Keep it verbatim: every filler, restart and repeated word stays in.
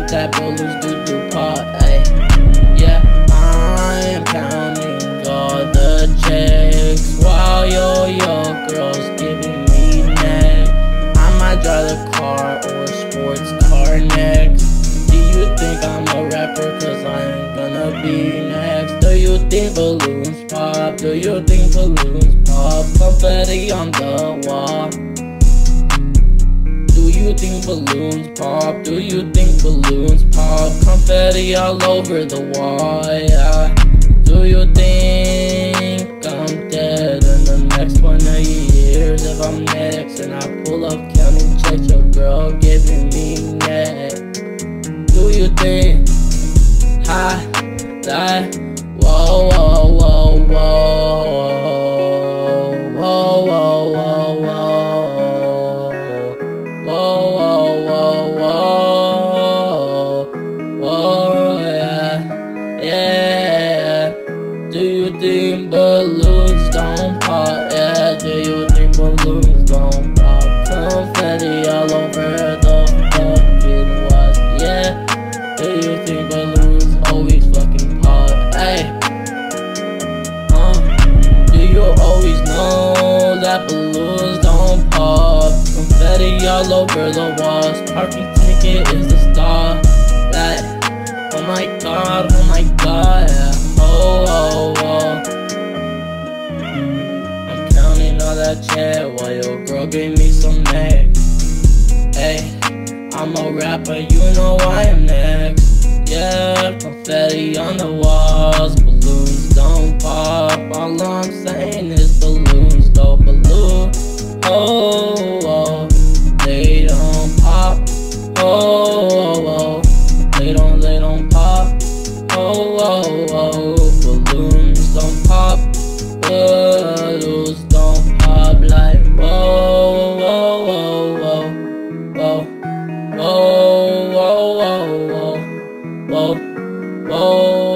think that balloons do do pop, ayy. Yeah, I am counting all the checks while your your girl's giving me neck. I might drive the car or a sports car next. Do you think I'm a rapper? Cause I ain't gonna be next. Do you think balloons pop? Do you think balloons pop? Confetti on the wall. Do you think balloons pop? Do you think balloons pop? Confetti all over the wall, yeah. Do you think I'm dead in the next one of years? If I'm next and I pull up counting checks, your girl giving me neck. Do you think ha that whoa whoa whoa whoa whoa whoa whoa whoa whoa whoa whoa whoa yeah yeah. Do you think balloons don't pop? Yeah. Do you think balloons don't pop? Confetti all over the fucking walls. Yeah. Do you think balloons always fucking pop? Hey. Uh. Do you always know that balloons don't pop? Confetti all over the walls. Parking ticket is the star. That. Oh my god. Oh my god. Yeah. Oh oh oh. I'm counting all that check while your girl gave me some neck. Hey. I'm a rapper, you know I am next. Yeah, confetti on the walls. Balloons don't pop. All I'm saying is balloons don't balloon. Oh, oh, they don't pop. Oh, oh, oh, they don't, they don't pop. Oh, oh, oh, balloons don't pop. Balloons don't pop like whoa, whoa, whoa, whoa, whoa. Whoa, whoa, whoa, whoa, whoa, whoa.